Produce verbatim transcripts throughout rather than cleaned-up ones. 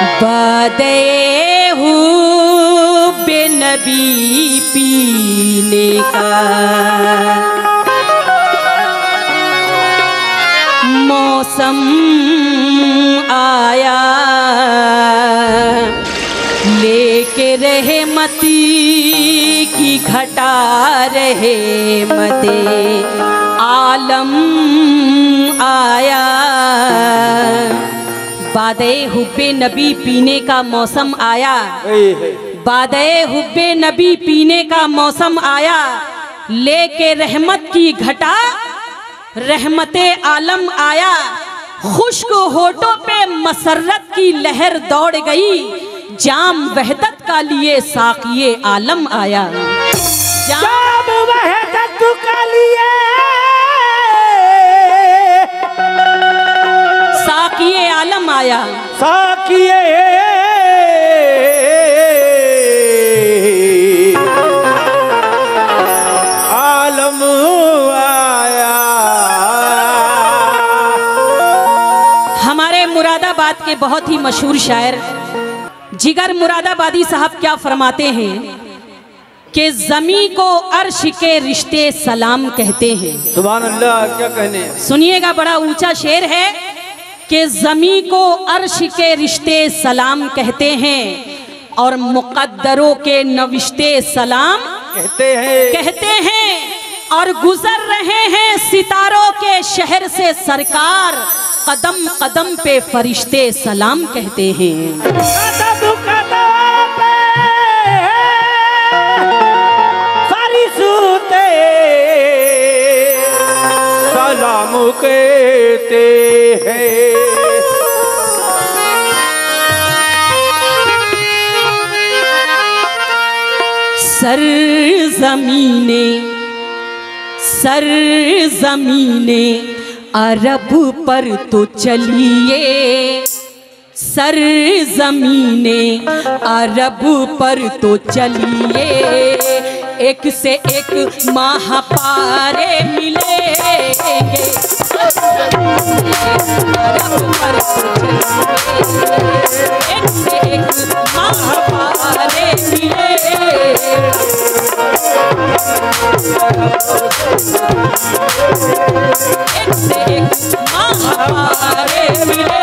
बादे हूँ बेनबी पीने का मौसम आया, लेके रहमती की घटा रहमते आलम आया। बादे हुब्बे नबी पीने का मौसम आया, बादे हुब्बे नबी पीने का मौसम आया, लेके रहमत की घटा रहमते आलम आया। खुश्क होठों पे मसरत की लहर दौड़ गई, जाम वहदत का लिए साकिए आलम आया। जाम वहदत का लिए साकिए आलम आया, साकिए आलम आया। हमारे मुरादाबाद के बहुत ही मशहूर शायर जिगर मुरादाबादी साहब क्या फरमाते हैं कि ज़मी को अर्श के रिश्ते सलाम कहते हैं। सुभान अल्लाह, क्या कहने। सुनिएगा, बड़ा ऊंचा शेर है कि ज़मी को अर्श के रिश्ते सलाम कहते हैं और मुक़द्दरों के नविश्ते सलाम कहते हैं कहते हैं और गुजर रहे हैं सितारों के शहर से सरकार, कदम कदम पे फरिश्ते सलाम कहते हैं। कदम कदम पे फरिश्ते सलाम कहते हैं। सर ज़मीने सर ज़मीने अरब पर तो चलिए, सर ज़मीने अरब पर तो चलिए, एक से एक महापारे मिलेंगे। अरब पर तो चलिए, एक से एक महापारे मिलेंगे। एक से एक महापारे मिले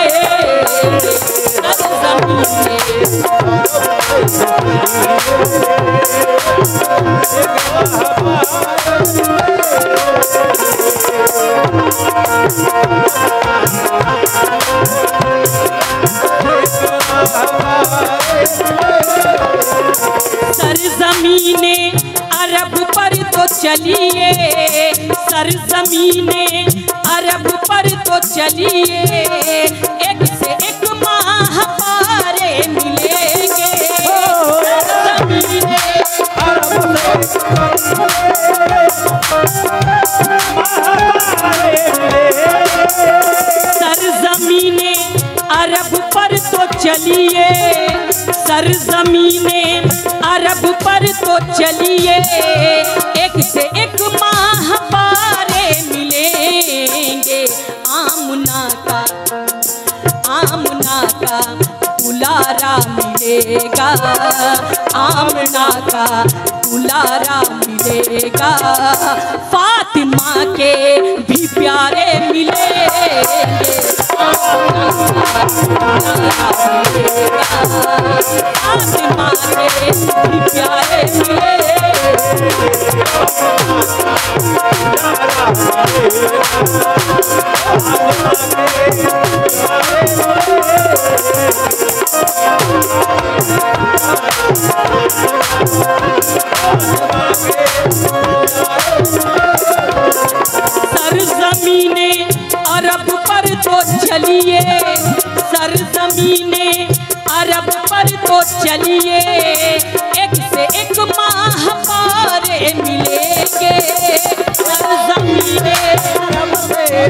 सरज़मीने अरब पर तो चलिए, सरज़मीने अरब पर तो चलिए, एक से एक महापारे मिलेंगे। सरज़मीने अरब सरज़मीने अरब पर तो चलिए, सरज़मीने अरब पर तो चलिए, एक से एक महापारे मिलेंगे। आमना का आमना का दुलारा मिलेगा, आमना का दुलारा मिलेगा, फातिमा के भी प्यारे मिलेंगे। फातिमा के भी प्यारे मिलेंगे। सरज़मीने अरब पर तो चलिए, सरज़मीने अरब पर तो चलिए, एक से एक महापारे मिलेंगे। सरज़मीने अरब पर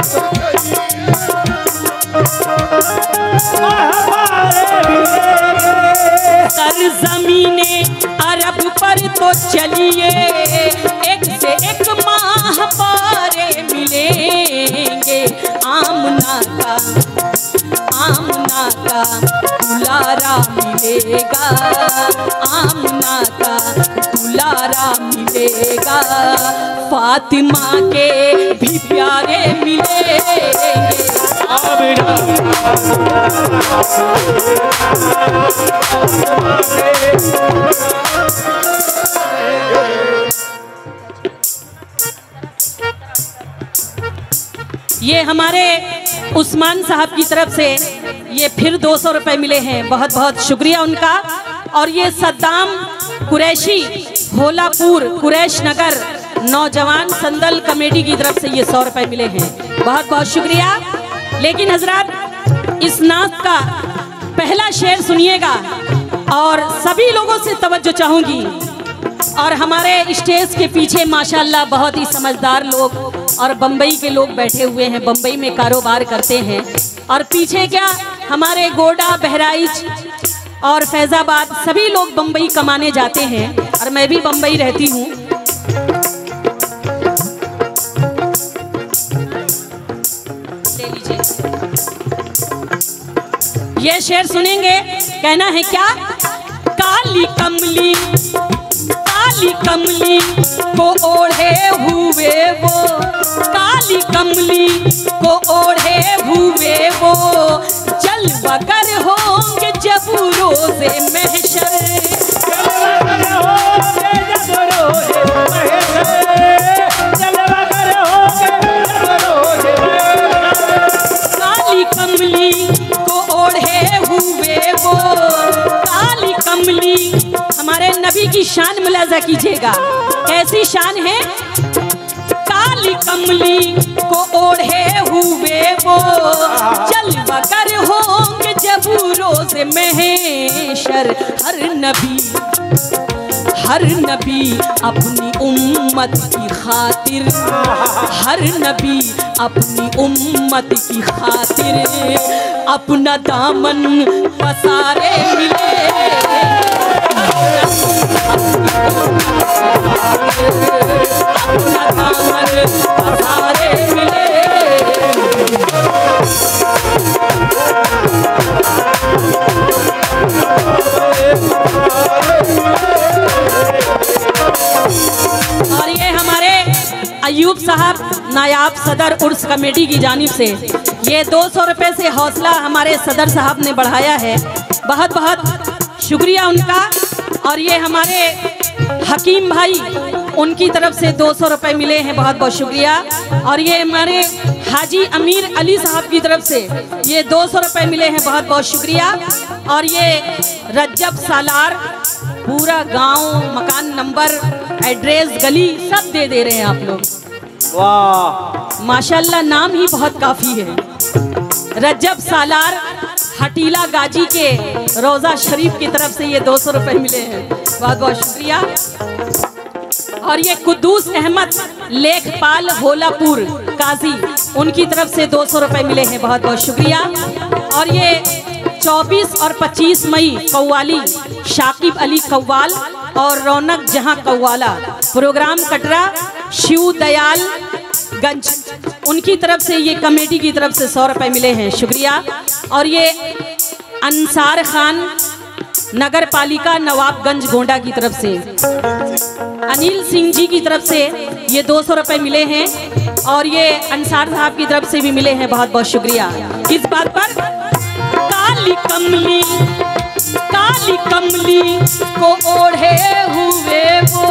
सरज़मीने अरब पर तो चलिए, एक से एक महापारे मिलेंगे। आमना का आमना का का दुलारा मिलेगा, आमना का दुलारा मिलेगा, फातिमा के भी प्यारे मिलेंगे। ये हमारे उस्मान साहब की तरफ से ये फिर दो सौ रुपये मिले हैं, बहुत बहुत शुक्रिया उनका। और ये सद्दाम कुरैशी होलापुर कुरैश नगर नौजवान संदल कमेटी की तरफ से ये सौ रुपये मिले हैं, बहुत बहुत शुक्रिया। लेकिन हजरत इस नात का पहला शेर सुनिएगा और सभी लोगों से तवज्जो चाहूँगी। और हमारे स्टेज के पीछे माशाल्लाह बहुत ही समझदार लोग और बम्बई के लोग बैठे हुए हैं, बम्बई में कारोबार करते हैं। और पीछे क्या हमारे गोडा, बहराइच और फैज़ाबाद सभी लोग बम्बई कमाने जाते हैं और मैं भी बम्बई रहती हूँ। ले लीजिए, ये शेर सुनेंगे, कहना है क्या? काली कमली काली कमली को ओढ़े हुए वो, काली कमली को ओढ़े हुए वो, जलवागर होंगे जब रोज़े महशर। काली कमली को ओढ़े हुए वो, काली कमली। हमारे नबी की शान मुलाजा कीजिएगा, कैसी शान है? काली कमली को ओढ़े हुए वो, जलवागर होंगे जब रोज़े महशर। हर नबी हर नबी अपनी उम्मत की खातिर, हर नबी अपनी उम्मत की खातिर अपना दामन पसारे मिले, अपना दामन पसारे मिले। और ये हमारे अयूब साहब नायाब सदर उर्स कमेटी की जानिब से ये दो सौ रुपये से हौसला हमारे सदर साहब ने बढ़ाया है, बहुत बहुत शुक्रिया उनका। और ये हमारे हकीम भाई, उनकी तरफ से दो सौ रुपये मिले हैं, बहुत बहुत शुक्रिया। और ये हमारे हाजी अमीर अली साहब की तरफ से ये दो सौ रुपये मिले हैं, बहुत बहुत शुक्रिया। और ये रज्जब सालार पूरा गांव, मकान नंबर, एड्रेस, गली सब दे दे रहे हैं आप लोग। वाह माशाल्लाह, नाम ही बहुत काफ़ी है। रज्जब सालार हटीला गाजी के रोज़ा शरीफ की तरफ से ये दो सौ रुपये मिले हैं, बहुत बहुत शुक्रिया। और ये कुद्दूस अहमद लेखपाल होलापुर काजी, उनकी तरफ से दो सौ रुपये मिले हैं, बहुत बहुत शुक्रिया। और ये चौबीस और पच्चीस मई कव्वाली शाकिब अली कव्वाल और रौनक जहां कव्वाला, प्रोग्राम कटरा शिव दयाल गंज, उनकी तरफ से ये कमेटी की तरफ से सौ रुपये मिले हैं, शुक्रिया। और ये अंसार खान नगर पालिका नवाबगंज गोंडा की तरफ से अनिल सिंह जी की तरफ से ये दो सौ रुपये मिले हैं। और ये अंसार साहब की तरफ से भी मिले हैं, बहुत बहुत शुक्रिया। इस बात पर काली कमली काली कमली को ओढ़े हुए वो,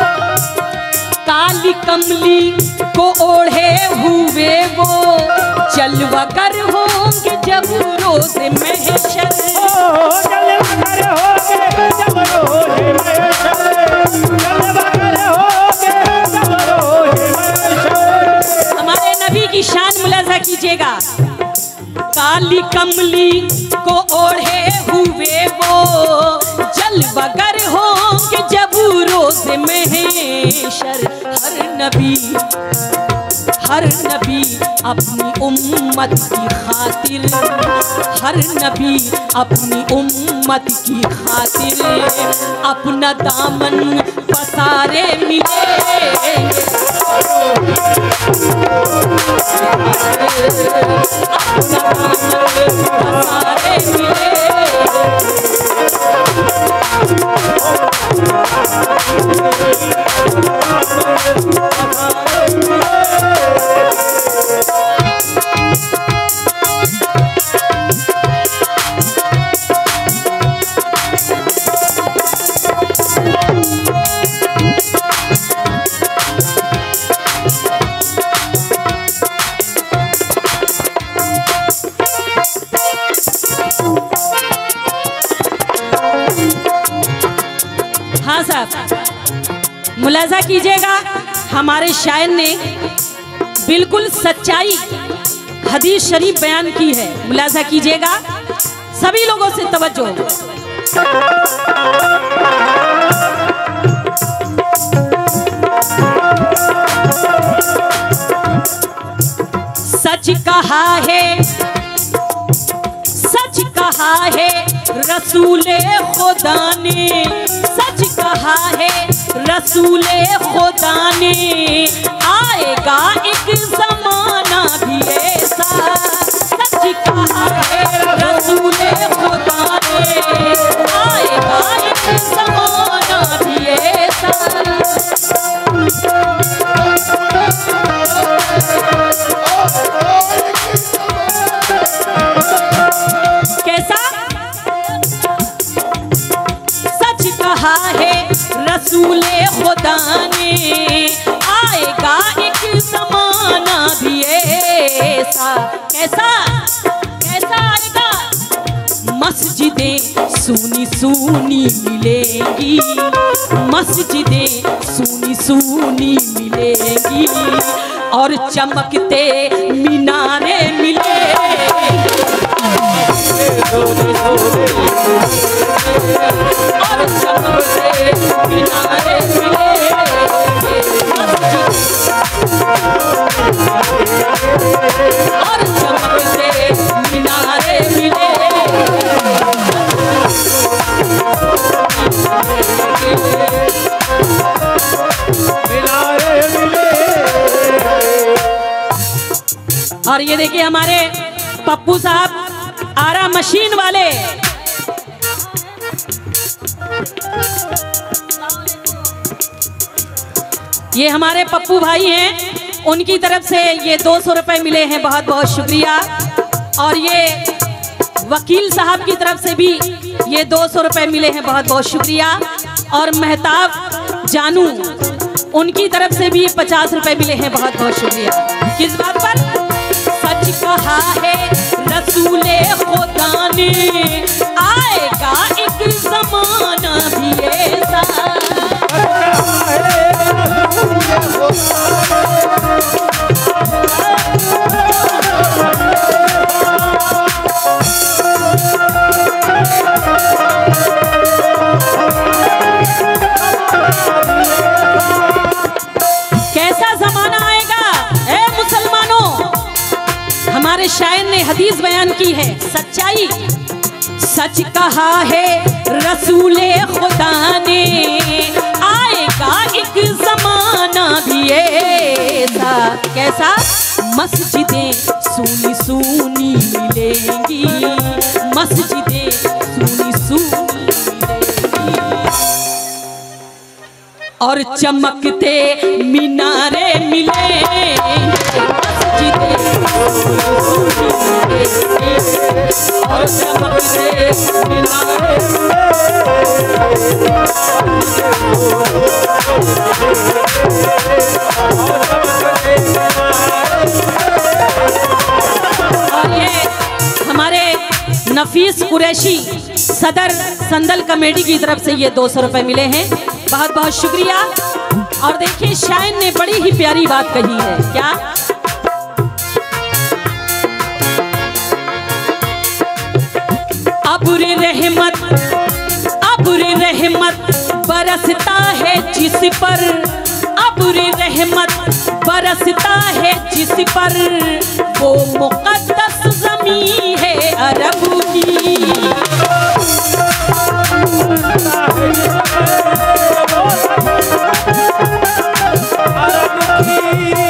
काली कमली को ओढ़े हुए वो, जलवागर होंगे जब रोज़े महशर। जलवागर होंगे जब रोज़े महशर, जलवागर होंगे जब रोज़े महशर। हमारे नबी की शान मुलाजा कीजिएगा। काली कमली को ओढ़े हुए वो, जलवागर होंगे जब रोज़े महशर। हर नबी हर नबी अपनी उम्मत की खातिर, हर नबी अपनी उम्मत की खातिर अपना दामन पसारे मिलेंगे। हाँ साहब, मुलाजा कीजिएगा, हमारे शायर ने बिल्कुल सच्चाई हदीस शरीफ बयान की है। मुलाजा कीजिएगा, सभी लोगों से तवज्जो। सच कहा है, सच कहा है रसूले खुदा ने, सच कहा है रसूले खुदा ने, आएगा एक जमाना भी ऐसा। सच कहा है रसूले खुदा ने, आएगा एक जमाना भी ऐसा। कैसा? सच कहा है रसूले खुदा ने, आएगा एक जमाना भी ऐसा। कैसा? कैसा आएगा? मस्जिदें सूनी सूनी मिलेंगी, मस्जिदें सूनी सूनी मिलेंगी, और चमकते मीनारे मिलेंगी, और चमकते मीनारे मिलेंगी, और चमकते मीनारे मिलेंगी। और ये देखिए हमारे पप्पू साहब आरा मशीन वाले, ये हमारे पप्पू भाई हैं, उनकी तरफ से ये दो सौ रुपए मिले हैं, बहुत बहुत शुक्रिया। और ये वकील साहब की तरफ से भी ये दो सौ रुपए मिले हैं, बहुत बहुत शुक्रिया। और मेहताब जानू, उनकी तरफ से भी पचास रुपए मिले हैं, बहुत बहुत शुक्रिया। किस बात पर? सच कहा है रसूले खुदा ने, आएगा एक जमाना भी ऐसा। कैसा जमाना आएगा ए मुसलमानों? हमारे शायर ने हदीस बयान की है, सच्चाई। सच कहा है रसूले खुदा ने, आएगा एक जमाना भी ऐसा। कैसा? मस्जिदें सूनी सूनी मिलेंगी, मस्जिदें सूनी सूनी मिलेंगी, और चमकते मीनारे मिलेंगे, मस्जिदें सूनी मिलेंगी, और चमकते मीनारे और ये हमारे नफीस कुरैशी सदर संदल कमेटी की तरफ से ये दो सौ रुपए मिले हैं, बहुत बहुत शुक्रिया। और देखिए शायर ने बड़ी ही प्यारी बात कही है, क्या? अब्र रहमत, अब्र रहमत बरसता है जिस पर, अब्र रहमत बरसता है जिस पर, वो मुक़द्दस ज़मीं है अरब की। अरब की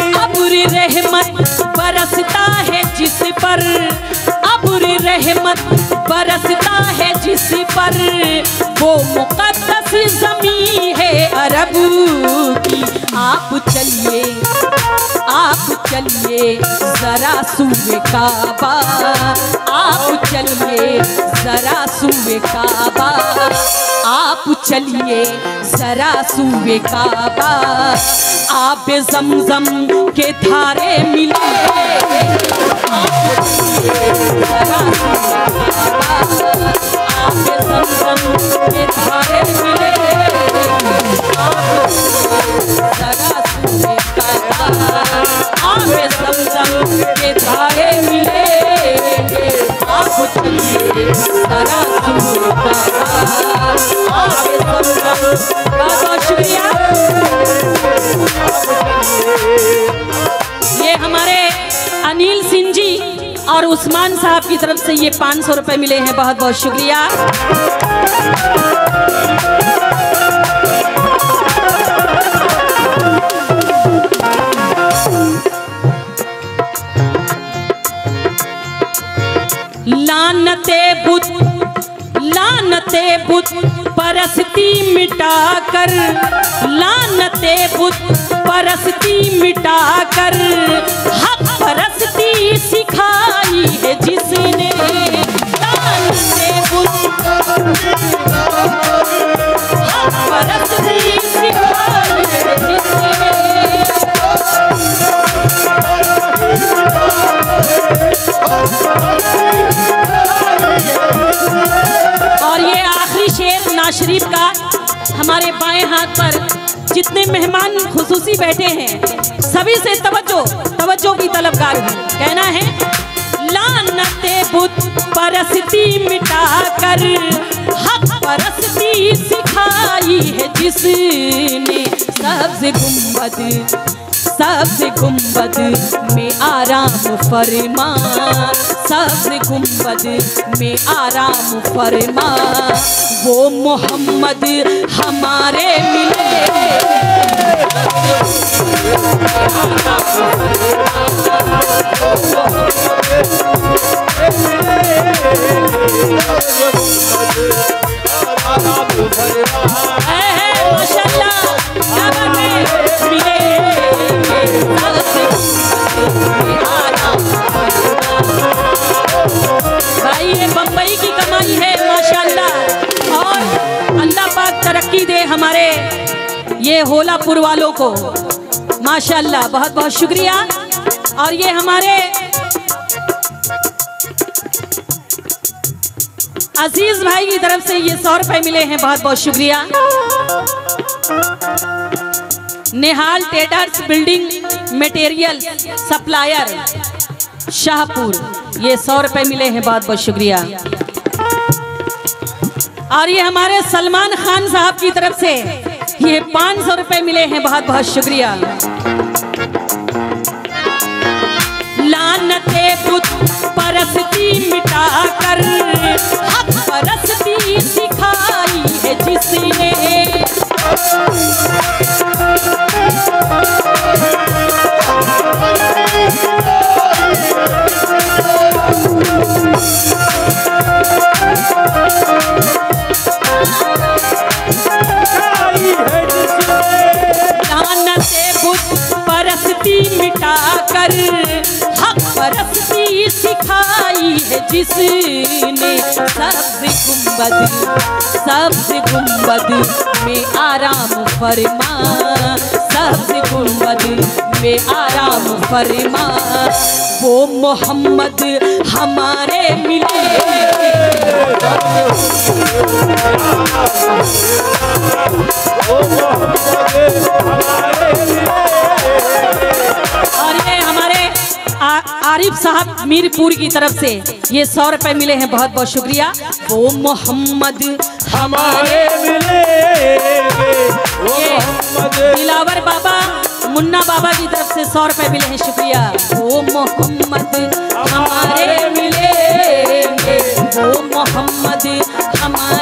जिस पर वो मुक़द्दस ज़मीं है अरब की। आप चलिए आप चलिए जरा सूए काबा, आप चलिए जरा सूए काबा, आप चलिए जरा सूए काबा। आप ज़मज़म के धारे मिले, आप चलिए जरा सूए काबा, आप ज़मज़म के धारे मिले, आप जरा सूए काबा, आप ज़मज़म के धारे मिले, आप चलिए जरा सूए काबा, आप ज़मज़म। बहुत बहुत शुक्रिया। ये हमारे अनिल सिंह जी और उस्मान साहब की तरफ से ये पाँच सौ रुपये मिले हैं। बहुत बहुत शुक्रिया। लानते बुत लानते बुत परस्ती मिटाकर, लानते बुत परस्ती मिटाकर हक परस्ती सिखाई है जिसने। लानते बुत हक परस्ती सिखाई है जिसने। और ये आखिरी शेर नाज शरीफ का हमारे बाएं हाथ पर जितने मेहमान खुसूसी बैठे हैं सभी से तवज्जो तवज्जो की तलबगार है। कहना है लानते बुत परस्ती मिटाकर हक परस्ती सिखाई है जिसने। सब्ज़ गुंबद सब्ज़ गुंबद में आराम फरमा, सब्ज़ गुंबद में आराम फरमा, वो मोहम्मद हमारे मिले। माशाअल्लाह क्या बात है। मिले भाई, ये बम्बई की कमाई है माशाअल्लाह। और अल्लाह पाक तरक्की दे हमारे ये होलापुर वालों को माशाअल्लाह। बहुत बहुत शुक्रिया। और ये हमारे अजीज भाई की तरफ से ये सौ रुपए मिले हैं। बहुत बहुत शुक्रिया। Nehal traders building material supplier Shahpur, ये सौ रुपए मिले हैं। बहुत बहुत शुक्रिया। और ये हमारे सलमान खान साहब की तरफ से ये पाँच सौ रुपए मिले हैं। बहुत बहुत शुक्रिया। लानते बुत परस्ती मिटाकर हक परस्ती सिखाई है जिसने। लानते बुत परस्ती मिटाकर हक परस्ती सिखाई है जिसने। सब्ज़ गुंबद सब्ज़ गुंबद में आराम फरमा, सब्ज़ गुंबद में आराम फरमा, वो मोहम्मद हमारे मिले। और ये हमारे आरिफ साहब मीरपुर की तरफ से ये सौ रुपए मिले हैं। बहुत बहुत शुक्रिया। वो मोहम्मद हमारे मिले। दिलावर बाबा मुन्ना बाबा की तरफ से सौ रुपए मिले हैं। शुक्रिया। वो मोहम्मद हमारे मिले, वो मोहम्मद हमारे